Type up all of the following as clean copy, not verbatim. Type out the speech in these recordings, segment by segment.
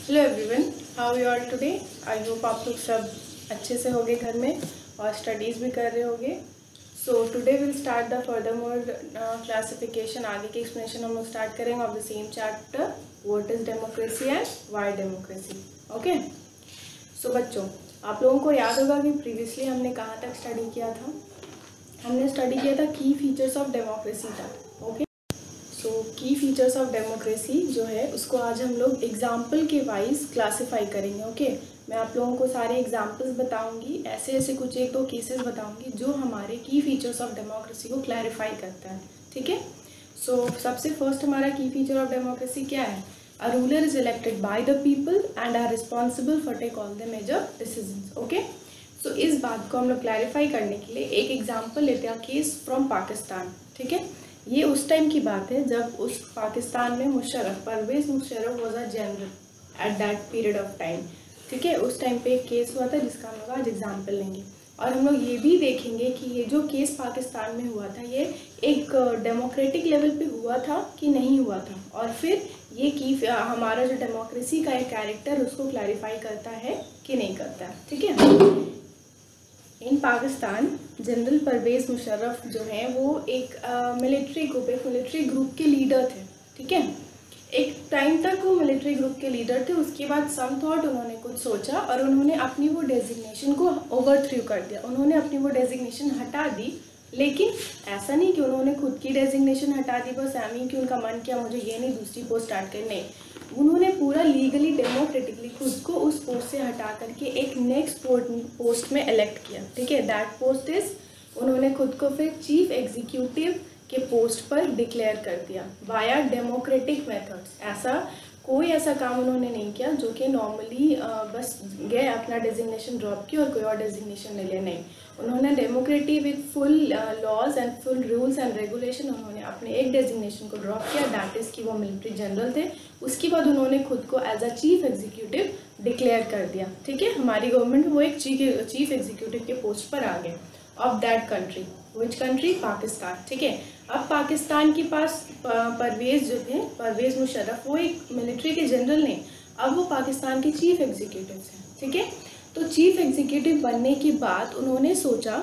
Hello everyone, how you are today. I hope आप लोग सब अच्छे से होंगे घर में और स्टडीज़ भी कर रहे होंगे। So today will start the further more classification. आगे की एक्सप्लेनेशन हम लोग स्टार्ट करेंगे of the same chapter, what is democracy and why democracy. Okay, so बच्चों, आप लोगों को याद होगा कि प्रीवियसली हमने कहाँ तक स्टडी किया था। हमने स्टडी किया था की फीचर्स ऑफ डेमोक्रेसी तक। ओके, सो की फीचर्स ऑफ डेमोक्रेसी जो है उसको आज हम लोग एग्जाम्पल के वाइज क्लासीफाई करेंगे। ओके, मैं आप लोगों को सारे एग्जाम्पल्स बताऊंगी, ऐसे ऐसे कुछ एक दो केसेस बताऊंगी जो हमारे की फीचर्स ऑफ डेमोक्रेसी को क्लैरिफाई करता है। ठीक है, सो सबसे फर्स्ट हमारा की फीचर ऑफ डेमोक्रेसी क्या है? A ruler is elected by the people and are responsible for take all the major decisions. Okay, so इस बात को हम लोग क्लैरिफाई करने के लिए एक एग्जाम्पल लेते हैं, केस फ्रॉम पाकिस्तान। ठीक है, ये उस टाइम की बात है जब उस पाकिस्तान में Pervez Musharraf was a general at that period of time. ठीक है, उस टाइम पे एक केस हुआ था जिसका हम लोग आज एग्जाम्पल लेंगे और हम लोग ये भी देखेंगे कि ये जो केस पाकिस्तान में हुआ था ये एक डेमोक्रेटिक लेवल पे हुआ था कि नहीं हुआ था, और फिर ये कि हमारा जो डेमोक्रेसी का एक कैरेक्टर उसको क्लैरिफाई करता है कि नहीं करता है। ठीक है, इन पाकिस्तान जनरल परवेज़ मुशर्रफ जो हैं वो एक मिलिट्री ग्रुप के लीडर थे। ठीक है, एक टाइम तक वो मिलिट्री ग्रुप के लीडर थे। उसके बाद सम थॉट उन्होंने कुछ सोचा और उन्होंने अपनी वो डेजिग्नेशन को ओवरथ्रू कर दिया। उन्होंने अपनी वो डेजिग्नेशन हटा दी, लेकिन ऐसा नहीं कि उन्होंने खुद की डेजिग्नेशन हटा दी बस एम कि उनका मन किया मुझे ये नहीं दूसरी पोस्ट स्टार्ट करनी। नहीं, उन्होंने पूरा लीगली डेमोक्रेटिकली खुद को उस पोस्ट से हटा करके एक नेक्स्ट पोस्ट में इलेक्ट किया। ठीक है, दैट पोस्ट इज, उन्होंने खुद को फिर चीफ एग्जीक्यूटिव के पोस्ट पर डिक्लेयर कर दिया वाया डेमोक्रेटिक मेथड्स। ऐसा काम उन्होंने नहीं किया जो कि नॉर्मली बस गए अपना डेजिग्नेशन ड्रॉप की और कोई और डेजिग्नेशन ले लिया। नहीं, उन्होंने democratic with full laws and full rules and regulation उन्होंने अपने एक डेजिग्नेशन को ड्रॉप किया, दैट इज़ कि वो मिलिट्री जनरल थे। उसके बाद उन्होंने खुद को as a chief executive declare कर दिया। ठीक है, हमारी गवर्नमेंट वो एक चीफ एग्जीक्यूटिव के पोस्ट पर आ गए of that country. Which country? Pakistan. ठीक है, अब पाकिस्तान के पास परवेज़ जो थे, परवेज़ मुशर्रफ, वो एक मिलिट्री के जनरल नहीं, अब वो पाकिस्तान के चीफ एग्जीक्यूटिव हैं। ठीक है, तो चीफ एग्जीक्यूटिव बनने के बाद उन्होंने सोचा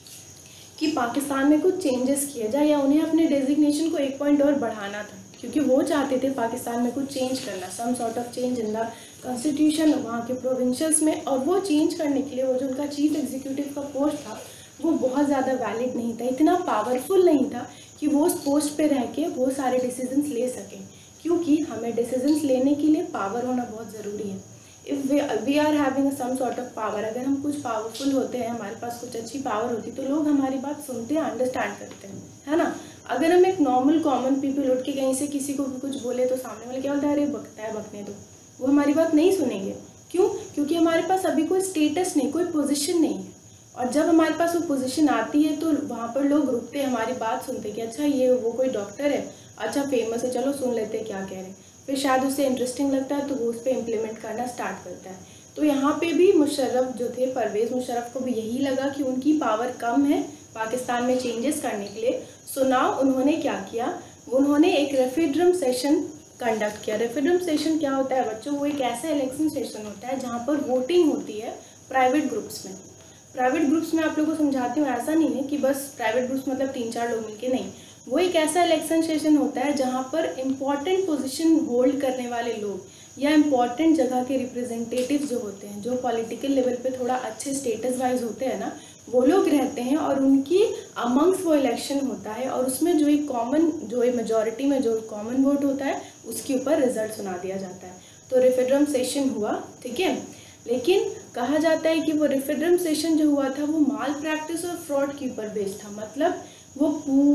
कि पाकिस्तान में कुछ चेंजेस किए जाए या उन्हें अपने डेजिग्नेशन को एक पॉइंट और बढ़ाना था, क्योंकि वो चाहते थे पाकिस्तान में कुछ चेंज करना, some sort of change in the constitution वहाँ के प्रोविंशियल्स में। और वो चेंज करने के लिए वो जो उनका चीफ एग्जीक्यूटिव का पोस्ट था वो बहुत ज़्यादा वैलिड नहीं था, इतना पावरफुल नहीं था कि वो उस पोस्ट पे रह के वो सारे डिसीजंस ले सकें, क्योंकि हमें डिसीजंस लेने के लिए पावर होना बहुत ज़रूरी है। If we are having some sort of power, अगर हम कुछ पावरफुल होते हैं, हमारे पास कुछ अच्छी पावर होती तो लोग हमारी बात सुनते हैं, अंडरस्टैंड करते हैं, है ना। अगर हम एक नॉर्मल कॉमन पीपल उठ के कहीं से किसी को भी कुछ बोले तो सामने वाले क्या बोलता है, अरे बकता है, बकने दो, वो हमारी बात नहीं सुनेंगे। क्यों? क्योंकि हमारे पास अभी कोई स्टेटस नहीं, कोई पोजिशन नहीं है। और जब हमारे पास वो पोजीशन आती है तो वहाँ पर लोग रुकते हैं, हमारी बात सुनते कि अच्छा ये वो कोई डॉक्टर है, अच्छा फेमस है, चलो सुन लेते हैं क्या कह रहे हैं, फिर शायद उसे इंटरेस्टिंग लगता है तो वो उस पर इम्प्लीमेंट करना स्टार्ट करता है। तो यहाँ पे भी मुशर्रफ जो थे, परवेज़ मुशर्रफ को भी यही लगा कि उनकी पावर कम है पाकिस्तान में चेंजेस करने के लिए। सो नाउ उन्होंने क्या किया, उन्होंने एक रेफरेंडम सेशन कंडक्ट किया। रेफरेंडम सेशन क्या होता है बच्चों? वो एक ऐसा इलेक्शन सेशन होता है जहाँ पर वोटिंग होती है प्राइवेट ग्रुप्स में। प्राइवेट ग्रुप्स में आप लोगों को समझाती हूँ, ऐसा नहीं है कि बस प्राइवेट ग्रुप्स मतलब 3-4 लोग मिलके, नहीं, वो एक ऐसा इलेक्शन सेशन होता है जहाँ पर इम्पॉर्टेंट पोजीशन होल्ड करने वाले लोग या इम्पॉर्टेंट जगह के रिप्रेजेंटेटिव जो होते हैं, जो पॉलिटिकल लेवल पे थोड़ा अच्छे स्टेटस वाइज होते हैं ना, वो लोग रहते हैं और उनकी अमंग्स वो इलेक्शन होता है और उसमें जो एक मेजॉरिटी में जो कॉमन वोट होता है उसके ऊपर रिजल्ट सुना दिया जाता है। तो रेफरेंडम सेशन हुआ। ठीक है, लेकिन कहा जाता है कि वो रेफरेंडम सेशन जो हुआ था वो माल प्रैक्टिस और फ्रॉड के ऊपर बेस्ड था। मतलब वो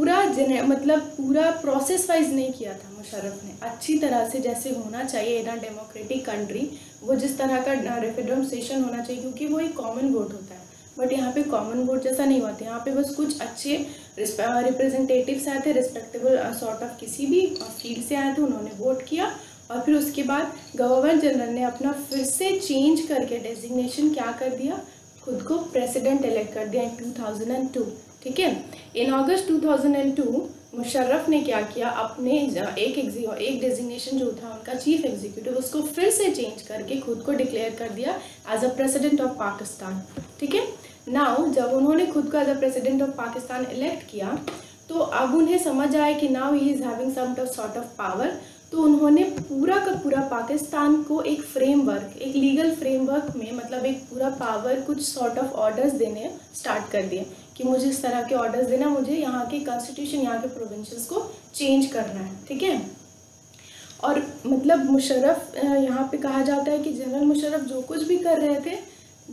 पूरा प्रोसेस वाइज नहीं किया था मुशर्रफ ने, अच्छी तरह से जैसे होना चाहिए इन अ डेमोक्रेटिक कंट्री, वो जिस तरह का रेफरेंडम सेशन होना चाहिए, क्योंकि वो एक कॉमन वोट होता है। बट यहाँ पे कॉमन वोट जैसा नहीं होता, यहाँ पे बस कुछ अच्छे रिप्रेजेंटेटिव्स आए थे, रिस्पेक्टेबल सॉर्ट ऑफ किसी भी फील्ड से आए थे, उन्होंने वोट किया और फिर उसके बाद गवर्नर जनरल ने अपना फिर से चेंज करके डेजिग्नेशन क्या कर दिया, खुद को प्रेसिडेंट इलेक्ट कर दिया इन 2002। ठीक है, इन अगस्त 2002 मुशर्रफ ने क्या किया, अपने एक डेजिग्नेशन जो था उनका चीफ एग्जीक्यूटिव, उसको फिर से चेंज करके खुद को डिक्लेयर कर दिया as a president of Pakistan. ठीक है, नाउ जब उन्होंने खुद को as a president of Pakistan elect किया तो अब उन्हें समझ आया कि now he is having some sort of power. तो उन्होंने पूरा का पूरा पाकिस्तान को एक फ्रेमवर्क, एक लीगल फ्रेमवर्क में, मतलब एक पूरा पावर, कुछ सॉर्ट ऑफ ऑर्डर्स देने स्टार्ट कर दिए कि मुझे इस तरह के ऑर्डर्स देना, मुझे यहाँ के कॉन्स्टिट्यूशन, यहाँ के प्रोविंसेस को चेंज करना है। ठीक है, और मतलब मुशर्रफ, यहाँ पे कहा जाता है कि जनरल मुशर्रफ जो कुछ भी कर रहे थे,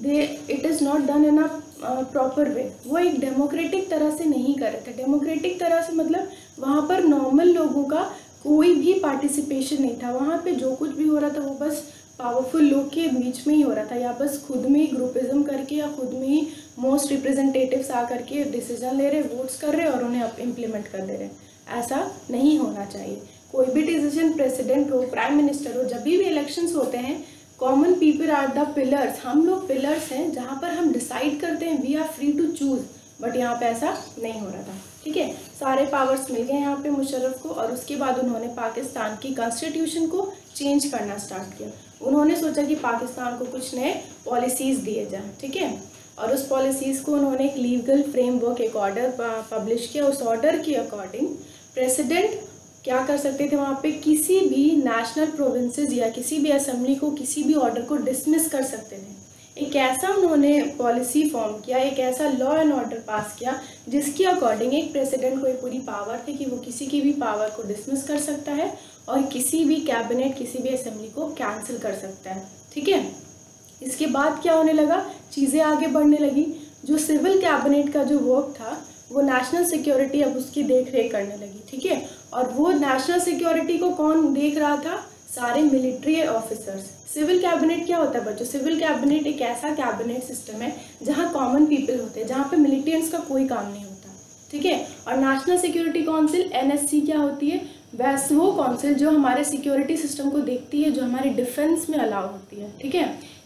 it is not done in a proper way. वो एक डेमोक्रेटिक तरह से नहीं कर रहे थे। डेमोक्रेटिक तरह से मतलब वहाँ पर नॉर्मल लोगों का कोई भी पार्टिसिपेशन नहीं था। वहाँ पे जो कुछ भी हो रहा था वो बस पावरफुल लोग के बीच में ही हो रहा था, या बस खुद में ही ग्रुपिज्म करके, या खुद में ही मोस्ट रिप्रेजेंटेटिव्स आ करके डिसीजन ले रहे, वोट्स कर रहे और उन्हें इम्प्लीमेंट कर दे रहे। ऐसा नहीं होना चाहिए। कोई भी डिसीजन, प्रेसिडेंट हो, प्राइम मिनिस्टर हो, जब भी इलेक्शंस होते हैं, common people are the pillars. हम लोग पिलर्स हैं जहाँ पर हम डिसाइड करते हैं, we are free to choose. But यहाँ पे ऐसा नहीं हो रहा था। ठीक है, सारे पावर्स मिल गए यहाँ पे मुशर्रफ को, और उसके बाद उन्होंने पाकिस्तान की कॉन्स्टिट्यूशन को चेंज करना स्टार्ट किया। उन्होंने सोचा कि पाकिस्तान को कुछ नए पॉलिसीज़ दिए जाएँ। ठीक है, और उस पॉलिसीज़ को उन्होंने एक लीगल फ्रेमवर्क, एक ऑर्डर पब्लिश किया। उस ऑर्डर के अकॉर्डिंग प्रेसिडेंट क्या कर सकते थे, वहाँ पे किसी भी नेशनल प्रोविंसेस या किसी भी असेंबली को, किसी भी ऑर्डर को डिसमिस कर सकते थे। एक ऐसा उन्होंने पॉलिसी फॉर्म किया, एक ऐसा लॉ एंड ऑर्डर पास किया जिसके अकॉर्डिंग एक प्रेसिडेंट को एक पूरी पावर थी कि वो किसी की भी पावर को डिसमिस कर सकता है और किसी भी कैबिनेट, किसी भी असेंबली को कैंसिल कर सकता है। ठीक है, इसके बाद क्या होने लगा, चीज़ें आगे बढ़ने लगी। जो सिविल कैबिनेट का जो वर्क था वो नेशनल सिक्योरिटी अब उसकी देख रेख करने लगी। ठीक है, और वो नेशनल सिक्योरिटी को कौन देख रहा था, सारे मिलिट्री ऑफिसर्स। सिविल कैबिनेट क्या होता है बच्चों, सिविल कैबिनेट एक ऐसा कैबिनेट सिस्टम है जहाँ कॉमन पीपल होते हैं, जहाँ पे मिलिटेंट्स का कोई काम नहीं होता। ठीक है, और नेशनल सिक्योरिटी काउंसिल NSC क्या होती है, वैसे वो काउंसिल जो हमारे सिक्योरिटी सिस्टम को देखती है, जो हमारे डिफेंस में अलाउ होती है। ठीक है,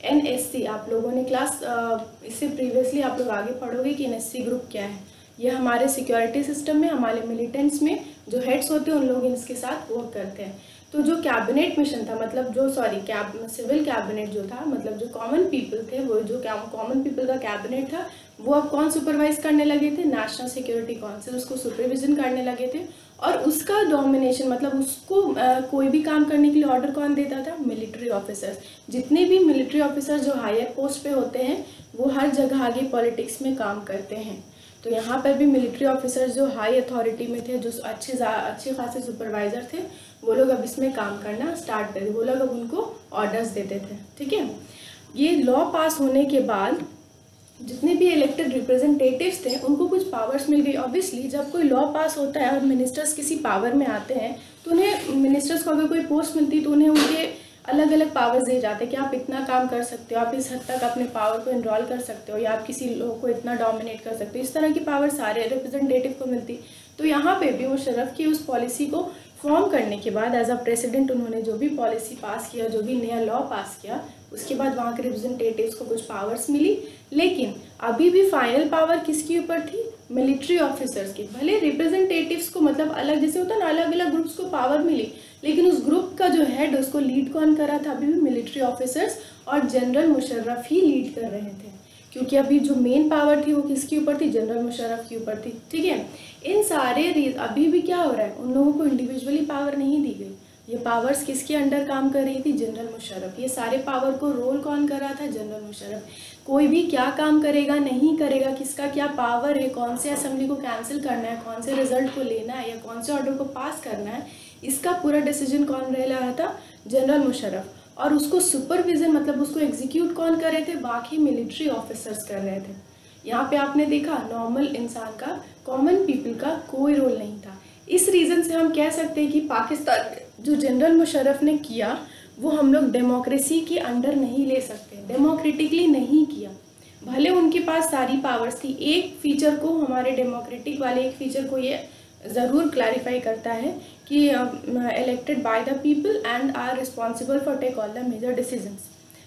NSC आप लोगों ने क्लास इससे प्रीवियसली आप लोग आगे पढ़ोगे कि NSC ग्रुप क्या है। ये हमारे सिक्योरिटी सिस्टम में, हमारे मिलिटेंट्स में जो हेड्स होते हैं उन लोग इसके साथ वर्क करते हैं। तो जो कैबिनेट मिशन था, मतलब जो सिविल कैबिनेट जो था, मतलब जो कॉमन पीपल थे, वो जो कॉमन पीपल का कैबिनेट था, वो अब कौन सुपरवाइज करने लगे थे, नेशनल सिक्योरिटी काउंसिल उसको सुपरविजन करने लगे थे। और उसका डोमिनेशन, मतलब उसको कोई भी काम करने के लिए ऑर्डर कौन देता था, मिलिट्री ऑफिसर्स। जितने भी मिलिट्री ऑफिसर्स जो हायर पोस्ट पे होते हैं वो हर जगह आगे पॉलिटिक्स में काम करते हैं। तो यहाँ पर भी मिलिट्री ऑफिसर्स जो हाई अथॉरिटी में थे, जो अच्छे खासे सुपरवाइजर थे, वो लोग अब इसमें काम करना स्टार्ट करे, वो लोग अब उनको ऑर्डर्स देते थे। ठीक है, ये लॉ पास होने के बाद जितने भी इलेक्टेड रिप्रेजेंटेटिव्स थे उनको कुछ पावर्स मिल गई। ऑब्वियसली जब कोई लॉ पास होता है और मिनिस्टर्स किसी पावर में आते हैं तो उन्हें, मिनिस्टर्स को अगर कोई पोस्ट मिलती है तो उन्हें उनके अलग अलग पावर्स दिए जाते हैं कि आप इतना काम कर सकते हो, आप इस हद तक अपने पावर को इनरोल कर सकते हो, या आप किसी लोग को इतना डोमिनेट कर सकते हो। इस तरह की पावर सारे रिप्रेजेंटेटिव को मिलती। तो यहाँ पे भी मुशर्रफ की उस पॉलिसी को फॉर्म करने के बाद एज अ प्रेसिडेंट उन्होंने जो भी पॉलिसी पास किया, जो भी नया लॉ पास किया, उसके बाद वहाँ के रिप्रेजेंटेटिव्स को कुछ पावर्स मिली। लेकिन अभी भी फाइनल पावर किसके ऊपर थी, मिलिट्री ऑफिसर्स की। भले रिप्रेजेंटेटिव्स को, मतलब अलग जैसे होता है ना, अलग अलग ग्रुप्स को पावर मिली, लेकिन उस ग्रुप का जो हेड, उसको लीड कौन कर रहा था, अभी भी मिलिट्री ऑफिसर्स और जनरल मुशर्रफ ही लीड कर रहे थे। क्योंकि अभी जो मेन पावर थी वो किसके ऊपर थी, जनरल मुशर्रफ के ऊपर थी। ठीक है, इन सारे अभी भी क्या हो रहा है, उन लोगों को इंडिविजुअली पावर नहीं दी गई। ये पावर्स किसके अंडर काम कर रही थी, जनरल मुशर्रफ। ये सारे पावर को रोल कौन कर रहा था, जनरल मुशर्रफ। कोई भी क्या काम करेगा, नहीं करेगा, किसका क्या पावर है, कौन से असेंबली को कैंसिल करना है, कौन से रिजल्ट को लेना है, या कौन से ऑर्डर को पास करना है, इसका पूरा डिसीजन कौन रह रहा था, जनरल मुशर्रफ। और उसको सुपरविजन, मतलब उसको एग्जीक्यूट कौन कर रहे थे, बाकी मिलिट्री ऑफिसर्स कर रहे थे। यहाँ पे आपने देखा नॉर्मल इंसान का, कॉमन पीपल का कोई रोल नहीं था। इस रीज़न से हम कह सकते हैं कि पाकिस्तान जो जनरल मुशर्रफ ने किया वो हम लोग डेमोक्रेसी के अंडर नहीं ले सकते, डेमोक्रेटिकली नहीं किया। भले उनके पास सारी पावर्स थी। एक फीचर को, हमारे डेमोक्रेटिक वाले एक फीचर को ये ज़रूर क्लैरिफाई करता है कि elected by the people and are responsible for take all the major decisions.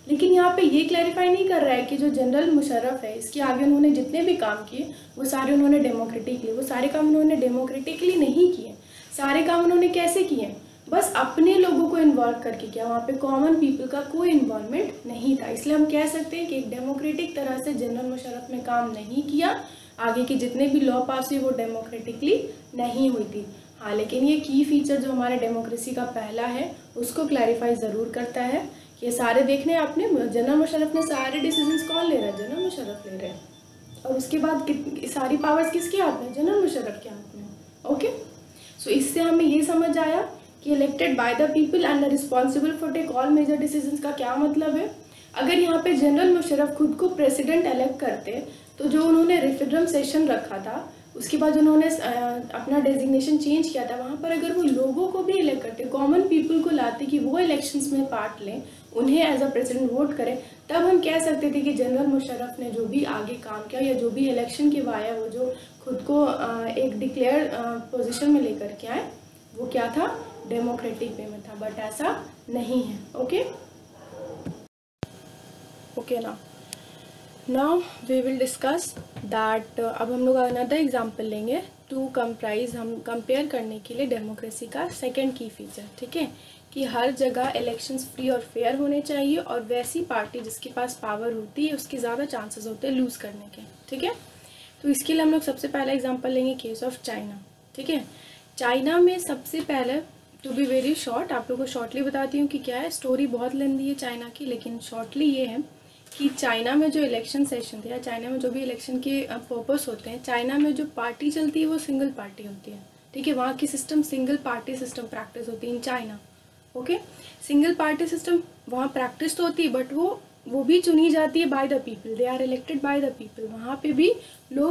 लेकिन यहाँ पे ये क्लैरिफाई नहीं कर रहा है कि जो जनरल मुशर्रफ है, इसके आगे उन्होंने जितने भी काम किए वो सारे उन्होंने डेमोक्रेटिकली, वो सारे काम उन्होंने डेमोक्रेटिकली नहीं किए। सारे काम उन्होंने कैसे किए? बस अपने लोगों को इन्वॉल्व करके किया। वहाँ पे कॉमन पीपल का कोई इन्वॉल्वमेंट नहीं था। इसलिए हम कह सकते हैं कि एक डेमोक्रेटिक तरह से जनरल मुशर्रफ ने काम नहीं किया। आगे के जितने भी लॉ पास हुए वो डेमोक्रेटिकली नहीं हुई थी। हाँ, लेकिन ये की फीचर जो हमारे डेमोक्रेसी का पहला है उसको क्लैरिफाई ज़रूर करता है। ये सारे देखने आपने, जनरल मुशर्रफ ने सारे डिसीजंस कौन ले रहा है? जनरल मुशर्रफ ले रहे हैं। और उसके बाद सारी पावर्स किसके हाथ में? जनरल मुशर्रफ के हाथ में। ओके, सो इससे हमें ये समझ आया कि elected by the people and responsible for take all major decisions का क्या मतलब है। अगर यहाँ पे जनरल मुशर्रफ खुद को प्रेसिडेंट इलेक्ट करते तो जो उन्होंने रेफरेंडम सेशन रखा था, उसके बाद उन्होंने अपना डेजिग्नेशन चेंज किया था, वहाँ पर अगर वो लोगों को भी इलेक्ट करते, कॉमन पीपल को लाते कि वो इलेक्शंस में पार्ट लें, उन्हें एज अ प्रेसिडेंट वोट करें, तब हम कह सकते थे कि जनरल मुशर्रफ ने जो भी आगे काम किया या जो भी इलेक्शन के वाया वो जो खुद को एक डिक्लेयर पोजीशन में लेकर के आए वो क्या था? डेमोक्रेटिक वे में था। बट ऐसा नहीं है। Okay okay, now we will discuss that. अब हम लोग अनदर एग्जाम्पल लेंगे टू कंप्राइज, हम कंपेयर करने के लिए डेमोक्रेसी का सेकंड की फीचर। ठीक है, कि हर जगह इलेक्शंस फ्री और फेयर होने चाहिए और वैसी पार्टी जिसके पास पावर होती है उसके ज़्यादा चांसेस होते हैं लूज़ करने के। ठीक है, तो इसके लिए हम लोग सबसे पहला एग्जाम्पल लेंगे केस ऑफ चाइना। ठीक है, चाइना में सबसे पहले, टू बी वेरी शॉर्ट, आप लोगों को शॉर्टली बताती हूँ कि क्या है। स्टोरी बहुत लेंदी है चाइना की, लेकिन शॉर्टली ये है कि चाइना में जो इलेक्शन सेशन थे या चाइना में जो भी इलेक्शन के पर्पस होते हैं, चाइना में जो पार्टी चलती है वो सिंगल पार्टी होती है। ठीक है, वहाँ की system single party system practice होती है in China. Okay, single party system वहाँ प्रैक्टिस तो होती है, बट वो भी चुनी जाती है by the people, they are elected by the people. वहाँ पे भी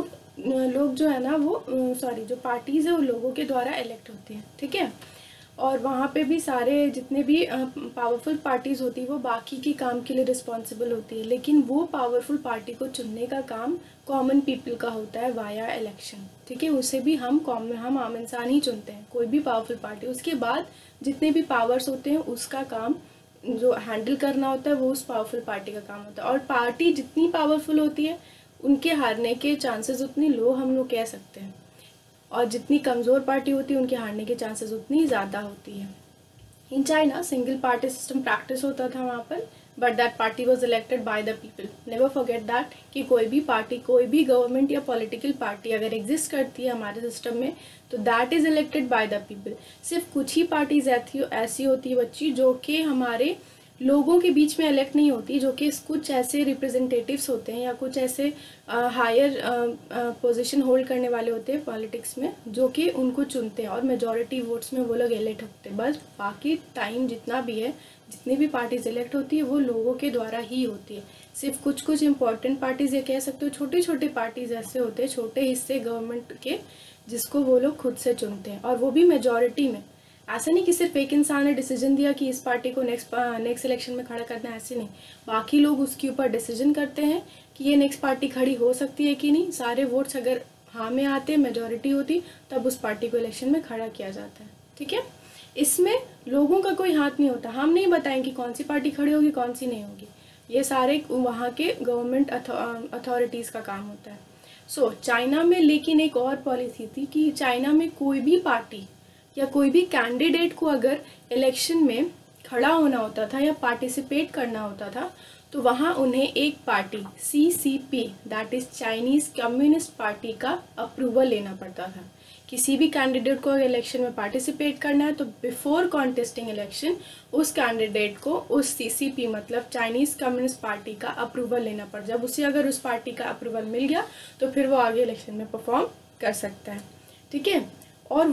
लोग जो है ना वो जो पार्टीज़ है वो लोगों के द्वारा इलेक्ट होती हैं। ठीक है, और वहाँ पे भी सारे जितने भी पावरफुल पार्टीज़ होती है वो बाकी के काम के लिए रिस्पॉन्सिबल होती है, लेकिन वो पावरफुल पार्टी को चुनने का काम कॉमन पीपल का होता है वाया इलेक्शन। ठीक है, उसे भी हम आम इंसान ही चुनते हैं, कोई भी पावरफुल पार्टी। उसके बाद जितने भी पावर्स होते हैं उसका काम जो हैंडल करना होता है वो उस पावरफुल पार्टी का काम होता है। और पार्टी जितनी पावरफुल होती है उनके हारने के चांसेस उतनी लो हम लोग कह सकते हैं, और जितनी कमज़ोर पार्टी होती है उनके हारने के चांसेस उतनी ज़्यादा होती है। In China single party system practice होता था वहाँ पर, but that party was elected by the people. Never forget that कि कोई भी पार्टी, कोई भी गवर्नमेंट या पॉलिटिकल पार्टी अगर एग्जिस्ट करती है हमारे सिस्टम में तो that is elected by the people. सिर्फ कुछ ही पार्टीज ऐसी होती है बच्ची जो कि हमारे लोगों के बीच में इलेक्ट नहीं होती, जो कि कुछ ऐसे रिप्रेजेंटेटिव्स होते हैं या कुछ ऐसे हायर पोजीशन होल्ड करने वाले होते हैं पॉलिटिक्स में, जो कि उनको चुनते हैं और मेजॉरिटी वोट्स में वो लोग इलेक्ट होते हैं। बस बाकी टाइम जितना भी है, जितनी भी पार्टीज इलेक्ट होती है वो लोगों के द्वारा ही होती है। सिर्फ कुछ इंपॉर्टेंट पार्टीज, ये कह सकते हो छोटे छोटे पार्टीज ऐसे होते हैं, छोटे हिस्से गवर्नमेंट के, जिसको वो लोग खुद से चुनते हैं, और वो भी मेजॉरिटी में। ऐसा नहीं कि सिर्फ एक इंसान ने डिसीजन दिया कि इस पार्टी को नेक्स्ट इलेक्शन में खड़ा करना है, ऐसे नहीं। बाकी लोग उसके ऊपर डिसीजन करते हैं कि ये नेक्स्ट पार्टी खड़ी हो सकती है कि नहीं। सारे वोट्स अगर हाँ में आते, मेजॉरिटी होती, तब उस पार्टी को इलेक्शन में खड़ा किया जाता है। ठीक है, इसमें लोगों का कोई हाथ नहीं होता। हम नहीं बताएंगे कौन सी पार्टी खड़ी होगी कौन सी नहीं होगी, ये सारे वहाँ के गवर्नमेंट अथॉरिटीज़ का काम होता है। सो चाइना में लेकिन एक और पॉलिसी थी कि चाइना में कोई भी पार्टी या कोई भी कैंडिडेट को अगर इलेक्शन में खड़ा होना होता था या पार्टिसिपेट करना होता था तो वहाँ उन्हें एक party CCP, that is Chinese communist party का अप्रूवल लेना पड़ता था। किसी भी कैंडिडेट को इलेक्शन में पार्टिसिपेट करना है तो बिफोर कॉन्टेस्टिंग इलेक्शन उस कैंडिडेट को उस CCP मतलब चाइनीज़ कम्युनिस्ट पार्टी का अप्रूवल लेना पड़। जब उसे अगर उस पार्टी का अप्रूवल मिल गया तो फिर वो आगे इलेक्शन में परफॉर्म कर सकता है। ठीक है, और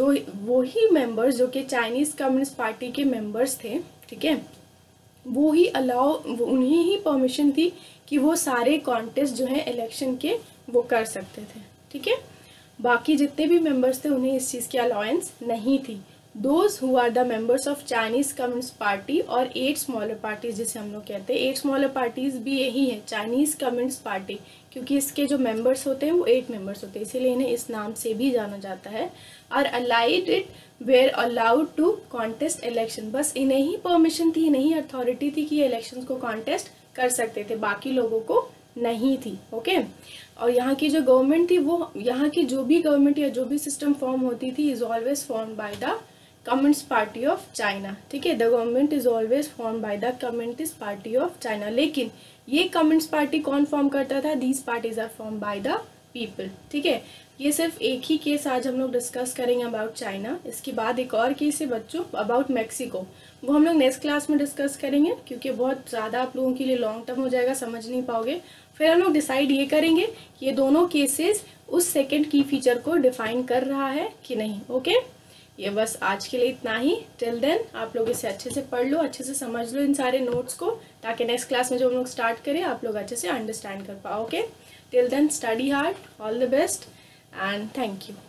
वो ही मेंबर्स जो कि चाइनीज़ कम्युनिस्ट पार्टी के मेंबर्स थे, ठीक है, उन्हें ही परमिशन थी कि वो सारे कॉन्टेस्ट जो है इलेक्शन के वो कर सकते थे। ठीक है, बाकी जितने भी मेंबर्स थे उन्हें इस चीज़ की अलाउंस नहीं थी। Those who are the members of Chinese communist party और 8 स्मॉलर पार्टीज जिसे हम लोग कहते हैं। 8 स्मॉलर पार्टीज भी यही है, चाइनीज कम्युनिस्ट पार्टी, क्योंकि इसके जो मेंबर्स होते हैं वो 8 मेंबर्स होते हैं, इसीलिए इन्हें इस नाम से भी जाना जाता है। और allied it were allowed to contest election, बस इन्हें ही परमिशन थी, इन्हें ही अथॉरिटी थी कि इलेक्शन को कॉन्टेस्ट कर सकते थे, बाकी लोगों को नहीं थी। ओके, और यहाँ की जो गवर्नमेंट थी वो, यहाँ की जो भी गवर्नमेंट या जो भी सिस्टम फॉर्म होती थी is always form by the communist party of China. ठीक है, the government is always form by the communist party of China. लेकिन ये कम्युनिस्ट पार्टी कौन फॉर्म करता था? These parties are form by the people. ठीक है, ये सिर्फ एक ही केस आज हम लोग डिस्कस करेंगे अबाउट चाइना। इसके बाद एक और केस है बच्चों अबाउट मैक्सिको, वो हम लोग नेक्स्ट क्लास में डिस्कस करेंगे, क्योंकि बहुत ज़्यादा आप लोगों के लिए लॉन्ग टर्म हो जाएगा, समझ नहीं पाओगे। फिर हम लोग डिसाइड ये करेंगे कि ये दोनों केसेस उस सेकेंड की फीचर को डिफाइन कर रहा है कि नहीं। ओके, ये बस आज के लिए इतना ही। टिल देन आप लोग इसे अच्छे से पढ़ लो, अच्छे से समझ लो इन सारे नोट्स को, ताकि नेक्स्ट क्लास में जो हम लोग स्टार्ट करें आप लोग अच्छे से अंडरस्टैंड कर पाओ। Okay, till then study hard, all the best and thank you.